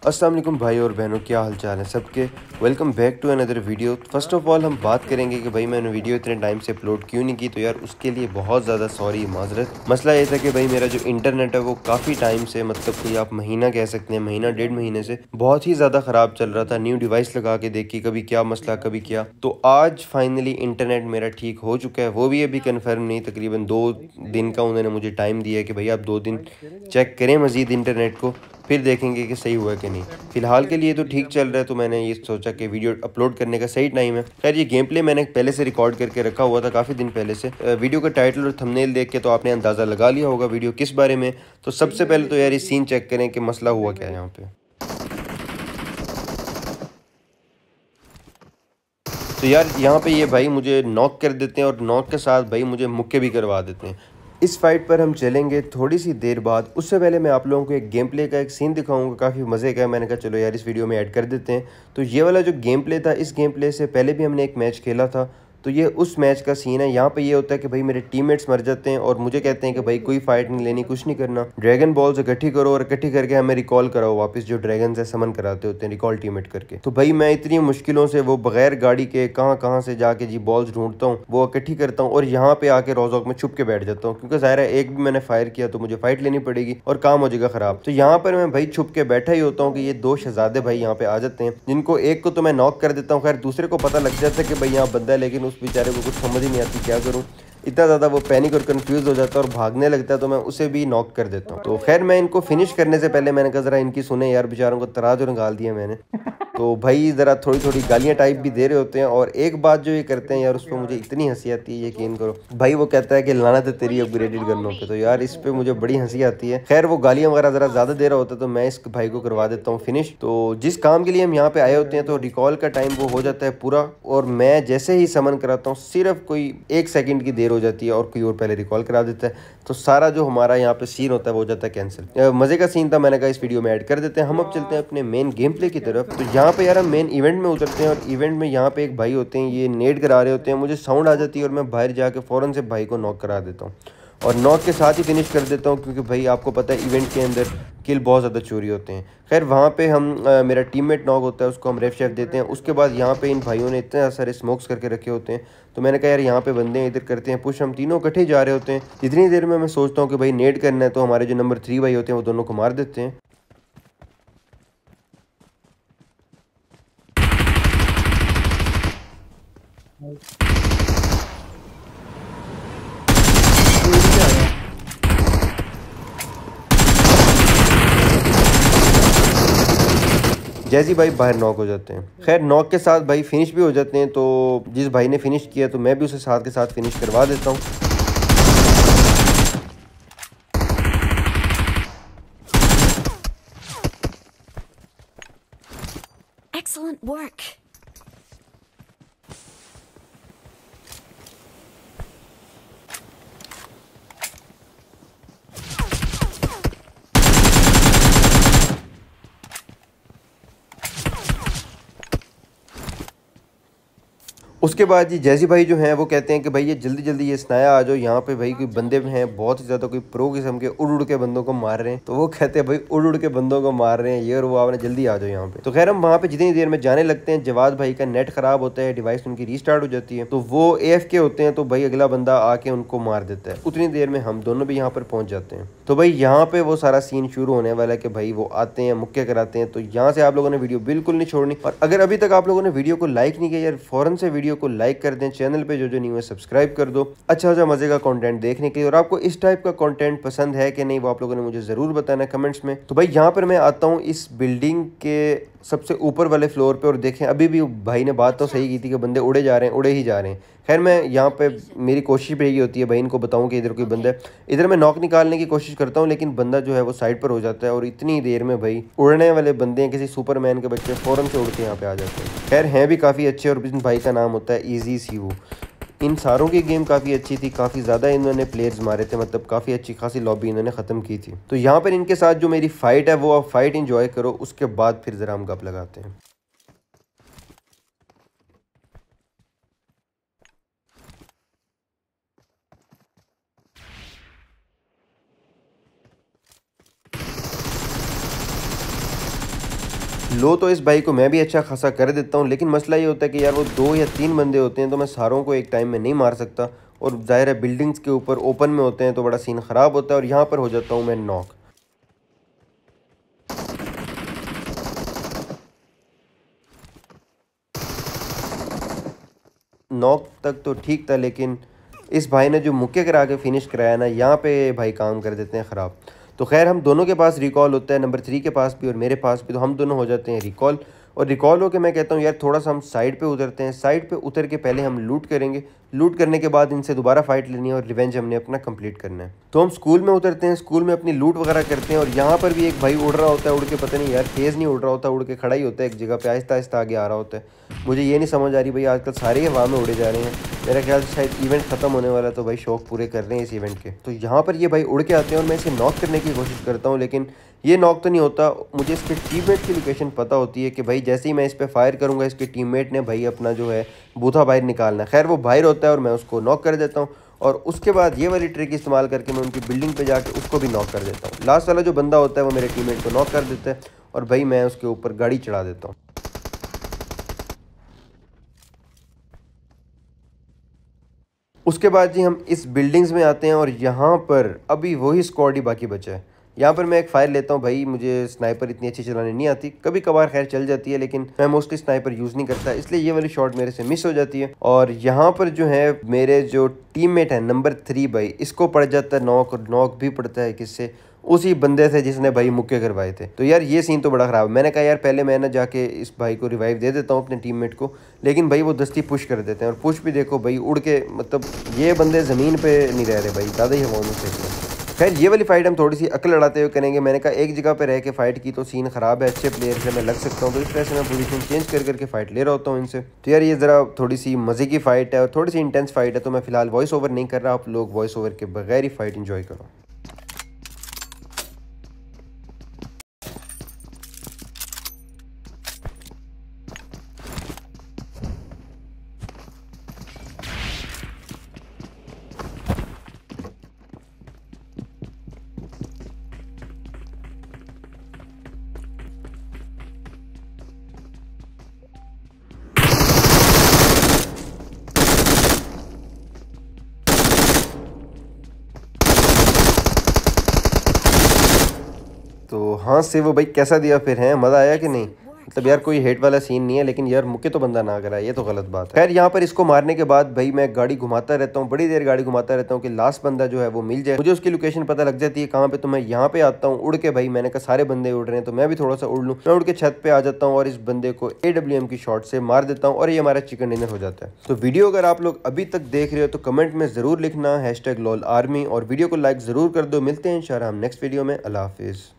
अस्सलाम वालेकुम भाई और बहनों, क्या हाल चाल है सबके। Welcome back to another video. First of all हम बात करेंगे कि भाई मैंने वीडियो इतने टाइम से अपलोड क्यों नहीं की, तो यार उसके लिए बहुत ज़्यादा सॉरी, माजरत। मसला ये था कि भाई मेरा जो इंटरनेट है वो काफ़ी टाइम से, मतलब कोई आप महीना कह सकते हैं, महीना डेढ़ महीने से बहुत ही ज़्यादा ख़राब चल रहा था। न्यू डिवाइस लगा के देखी, कभी क्या मसला कभी क्या। तो आज फाइनली इंटरनेट मेरा ठीक हो चुका है, वो भी अभी कन्फर्म नहीं, तकरीबन 2 दिन का उन्होंने मुझे टाइम दिया है कि भाई आप 2 दिन चेक करें मज़ीद इंटरनेट को, फिर देखेंगे कि सही हुआ कि नहीं। फिलहाल के लिए तो ठीक चल रहा है, तो मैंने ये सोचा कि वीडियो अपलोड करने का सही टाइम है। खैर ये गेम प्ले मैंने पहले से रिकॉर्ड करके रखा हुआ था काफ़ी दिन पहले से। वीडियो का टाइटल और थंबनेल देख के तो आपने अंदाज़ा लगा लिया होगा वीडियो किस बारे में। तो सबसे पहले तो यार ये सीन चेक करें कि मसला हुआ क्या है यहाँ पे। तो यार यहाँ पे ये भाई मुझे नॉक कर देते हैं और नॉक के साथ भाई मुझे मुक्के भी करवा देते हैं। इस फाइट पर हम चलेंगे थोड़ी सी देर बाद। उससे पहले मैं आप लोगों को एक गेम प्ले का एक सीन दिखाऊंगा, काफ़ी मज़े का है। मैंने कहा चलो यार इस वीडियो में ऐड कर देते हैं। तो ये वाला जो गेम प्ले था, इस गेम प्ले से पहले भी हमने एक मैच खेला था, तो ये उस मैच का सीन है। यहाँ पे ये होता है कि भाई मेरे टीममेट्स मर जाते हैं और मुझे कहते हैं कि भाई कोई फाइट नहीं लेनी, कुछ नहीं करना, ड्रैगन बॉल्स इकट्ठी करो और इकट्ठी करके हमें रिकॉल कराओ वापस, जो ड्रैगन से समन कराते होते हैं रिकॉल टीममेट करके। तो भाई मैं इतनी मुश्किलों से वो बगैर गाड़ी के कहाँ कहाँ से जाके जी बॉल्स ढूंढता हूँ, वो इकट्ठी करता हूँ और यहाँ पे आके रोजॉक में छुप के बैठ जाता हूँ, क्योंकि ज़ाहिर है एक भी मैंने फायर किया तो मुझे फाइट लेनी पड़ेगी और काम हो जाएगा खराब। तो यहाँ पर मैं भाई छुप के बैठा ही होता हूँ कि ये दो शहजादे भाई यहाँ पे आ जाते हैं, जिनको एक को तो मैं नॉक कर देता हूँ। खैर दूसरे को पता लग जाता है कि भाई यहाँ बंदा है, लेकिन उस बेचारे को कुछ समझ ही नहीं आती क्या करूँ। इतना ज़्यादा वो पैनिक और कंफ्यूज हो जाता है और भागने लगता है, तो मैं उसे भी नॉक कर देता हूँ। तो खैर मैं इनको फिनिश करने से पहले मैंने कहा ज़रा इनकी सुने यार, बेचारों को तराजू निकाल दिया मैंने। तो भाई ज़रा थोड़ी थोड़ी गालियाँ टाइप भी दे रहे होते हैं, और एक बात जो ये करते हैं यार उस पर मुझे इतनी हंसी आती है, यकीन करो भाई। वो कहता है कि लानत है तेरी अपग्रेडेड गन्नों पे। तो यार इस पे मुझे बड़ी हंसी आती है। खैर वो गालियाँ वगैरह ज़रा ज़्यादा दे रहा होता है, तो मैं इस भाई को करवा देता हूँ फिनिश। तो जिस काम के लिए हम यहाँ पे आए होते हैं, तो रिकॉल का टाइम वो हो जाता है पूरा, और मैं जैसे ही समन कराता हूँ सिर्फ कोई 1 सेकंड की देर हो जाती है और कोई और पहले रिकॉल करा देता है। तो सारा जो हमारा यहाँ पे सीन होता है वो हो जाता है कैंसिल। मजे का सीन था, मैंने कहा इस वीडियो में ऐड कर देते हैं। हम अब चलते हैं अपने मेन गेम प्ले की तरफ। तो यहाँ पे यार हम मेन इवेंट में उतरते हैं, और इवेंट में यहाँ पे एक भाई होते हैं, ये नेट करा रहे होते हैं। मुझे साउंड आ जाती है और मैं बाहर जाके फ़ौरन से भाई को नॉक करा देता हूँ और नॉक के साथ ही फिनिश कर देता हूँ, क्योंकि भाई आपको पता है इवेंट के अंदर किल बहुत ज़्यादा चोरी होते हैं। खैर वहाँ पे हम मेरा टीममेट नॉक होता है, उसको हम रेफ शेफ देते हैं। उसके बाद यहाँ पे इन भाइयों ने इतने सारे स्मोक्स करके रखे होते हैं, तो मैंने कहा यार यहाँ पे बंदे हैं, इधर करते हैं पुश। हम तीनों इकट्ठे जा रहे होते हैं। जितनी देर में मैं सोचता हूँ कि भाई नेट करना है, तो हमारे जो नंबर 3 भाई होते हैं वो दोनों को मार देते हैं। जैसे ही भाई बाहर नॉक हो जाते हैं। खैर नॉक के साथ भाई फिनिश भी हो जाते हैं। तो जिस भाई ने फिनिश किया, तो मैं भी उसे साथ के साथ फिनिश करवा देता हूँ। Excellent work. उसके बाद जी जैसी भाई जो हैं वो कहते हैं कि भाई ये जल्दी जल्दी ये स्नाया आ जाओ, यहाँ पे भाई कोई बंदे हैं बहुत ही ज़्यादा, कोई प्रो किस्म के उड़ उड़ के बंदों को मार रहे हैं। तो वो कहते हैं भाई उड़ उड़ के बंदों को मार रहे हैं ये और वो, आपने जल्दी आ जाओ यहाँ पे। तो खैर हम वहाँ पे जितनी देर में जाने लगते हैं, जवाद भाई का नेट खराब होता है, डिवाइस उनकी रीस्टार्ट हो जाती है, तो वो AFK होते हैं। तो भाई अगला बंदा आके उनको मार देता है। उतनी देर में हम दोनों भी यहाँ पर पहुंच जाते हैं। तो भाई यहाँ पे वो सारा सीन शुरू होने वाला है कि भाई वो आते हैं, मुक्के कराते हैं। तो यहाँ से आप लोगों ने वीडियो बिल्कुल नहीं छोड़नी, और अगर अभी तक आप लोगों ने वीडियो को लाइक नहीं किया यार, फौरन से वीडियो को लाइक कर दें। चैनल पे जो न्यू है सब्सक्राइब कर दो, अच्छा मजे का कंटेंट देखने के लिए। और आपको इस टाइप का कंटेंट पसंद है कि नहीं, वो आप लोगों ने मुझे जरूर बताना कमेंट्स में। तो भाई यहाँ पर मैं आता हूँ इस बिल्डिंग के सबसे ऊपर वाले फ्लोर पे, और देखें अभी भी भाई ने बात तो सही की थी कि बंदे उड़े जा रहे हैं, उड़े ही जा रहे हैं। खैर मैं यहाँ पे मेरी कोशिश भी यही होती है भाई इनको बताऊँ कि इधर कोई बंदा है। इधर मैं नॉक निकालने की कोशिश करता हूँ, लेकिन बंदा जो है वो साइड पर हो जाता है, और इतनी देर में भाई उड़ने वाले बंदे हैं, किसी सुपरमैन के बच्चे, फ़ौरन से उड़ के यहाँ पे आ जाते हैं। खैर हैं भी काफ़ी अच्छे, और इन भाई का नाम होता है ईजी सीवू। इन सारों की गेम काफ़ी अच्छी थी, काफ़ी ज़्यादा इन्होंने प्लेयर्स मारे थे, मतलब काफ़ी अच्छी खासी लॉबी इन्होंने ख़त्म की थी। तो यहाँ पर इनके साथ जो मेरी फ़ाइट है वो आप फ़ाइट इंजॉय करो, उसके बाद फिर ज़रा हम गप लगाते हैं। लो तो इस भाई को मैं भी अच्छा खासा कर देता हूँ, लेकिन मसला ये होता है कि यार वो 2 या 3 बंदे होते हैं तो मैं सारों को एक टाइम में नहीं मार सकता, और ज़ाहिर है बिल्डिंग्स के ऊपर ओपन में होते हैं तो बड़ा सीन ख़राब होता है, और यहाँ पर हो जाता हूँ मैं नॉक। नॉक तक तो ठीक था, लेकिन इस भाई ने जो मुक्के करा के फिनिश कराया ना, यहाँ पे भाई काम कर देते हैं ख़राब। तो खैर हम दोनों के पास रिकॉल होता है, नंबर 3 के पास भी और मेरे पास भी, तो हम दोनों हो जाते हैं रिकॉल। और रिकॉल हो के मैं कहता हूँ यार थोड़ा सा हम साइड पे उतरते हैं, साइड पे उतर के पहले हम लूट करेंगे, लूट करने के बाद इनसे दोबारा फाइट लेनी है और रिवेंज हमने अपना कंप्लीट करना है। तो हम स्कूल में उतरते हैं, स्कूल में अपनी लूट वगैरह करते हैं, और यहाँ पर भी एक भाई उड़ रहा होता है, उड़ के पता नहीं यार तेज़ नहीं उड़ रहा होता, उड़ के खड़ा ही होता है एक जगह पे, आहिस्ता आहिस्ता आगे आ रहा होता है। मुझे ये नहीं समझ आ रही भाई, आजकल सारे हवा में उड़े जा रहे हैं। मेरा ख्याल से शायद इवेंट ख़त्म होने वाला है, तो भाई शौक पूरे कर रहे हैं इस इवेंट के। तो यहाँ पर ये भाई उड़ के आते हैं और मैं इसे नॉक करने की कोशिश करता हूँ, लेकिन ये नॉक तो नहीं होता। मुझे इसके टीममेट की लोकेशन पता होती है कि भाई जैसे ही मैं इस पर फायर करूँगा, इसके टीममेट ने भाई अपना जो है बूथा बाहर निकालना है। खैर वो बाहर होता है और मैं उसको नॉक कर देता हूँ, और उसके बाद ये वाली ट्रिक इस्तेमाल करके मैं उनकी बिल्डिंग पे जाके उसको भी नॉक कर देता हूँ। लास्ट वाला जो बंदा होता है वो मेरे टीममेट को नॉक कर देता है, और भाई मैं उसके ऊपर गाड़ी चढ़ा देता हूँ। उसके बाद जी हम इस बिल्डिंग्स में आते हैं, और यहाँ पर अभी वही स्क्वाड ही बाकी बचा है। यहाँ पर मैं एक फायर लेता हूँ भाई, मुझे स्नाइपर इतनी अच्छी चलाने नहीं आती, कभी कभार खैर चल जाती है, लेकिन मैं मोस्टली स्नाइपर यूज़ नहीं करता, इसलिए ये वाली शॉट मेरे से मिस हो जाती है। और यहाँ पर जो है मेरे जो टीममेट है नंबर 3 भाई, इसको पड़ जाता है नॉक, और नॉक भी पड़ता है किससे, उसी बंदे से जिसने भाई मुक्के करवाए थे। तो यार ये सीन तो बड़ा ख़राब है। मैंने कहा यार पहले मैं ना जाके इस भाई को रिवाइव दे देता हूँ अपने टीममेट को, लेकिन भाई वो दस्ती पुश कर देते हैं, और पुश भी देखो भाई उड़ के, मतलब ये बंदे ज़मीन पे नहीं रह रहे भाई, ज़्यादा ही हवाओं में फेंक रहे हैं। खैर ये वाली फाइट हम थोड़ी सी अकल लड़ाते हुए करेंगे। मैंने कहा एक जगह पे रह के फाइट की तो सीन ख़राब है, अच्छे प्लेयर से मैं लग सकता हूँ, तो इस तरह से मैं पोजीशन चेंज कर करके फाइट ले रहा होता हूँ इनसे। तो यार ये ज़रा थोड़ी सी मज़े की फ़ाइट है और थोड़ी सी इंटेंस फाइट है, तो मैं फ़िलहाल वॉइस ओवर नहीं कर रहा, आप लोग वॉइस ओवर के बगैर ही फाइट इंजॉय करो। तो हाँ से वो भाई कैसा दिया फिर, है मज़ा आया कि नहीं? मतलब यार कोई हेट वाला सीन नहीं है, लेकिन यार मुक्के तो बंदा ना करा, ये तो गलत बात है। खैर यहाँ पर इसको मारने के बाद भाई मैं गाड़ी घुमाता रहता हूँ, बड़ी देर गाड़ी घुमाता रहता हूँ कि लास्ट बंदा जो है वो मिल जाए। मुझे उसकी लोकेशन पता लग जाती है कहाँ पे, तो मैं यहाँ पे आता हूँ उड़ के। भाई मैंने कहा सारे बंदे उड़ रहे हैं तो मैं भी थोड़ा सा उड़ लूँ, मैं उड़ के छत पे आ जाता हूँ और इस बंदे को AWM की शॉट से मार देता हूँ, और ये हमारा चिकन डिनर हो जाता है। तो वीडियो अगर आप लोग अभी तक देख रहे हो तो कमेंट में ज़रूर लिखना #LOL Army, और वीडियो को लाइक ज़रूर कर दो। मिलते हैं इंशाल्लाह हम नेक्स्ट वीडियो में। अल्लाह हाफिज़।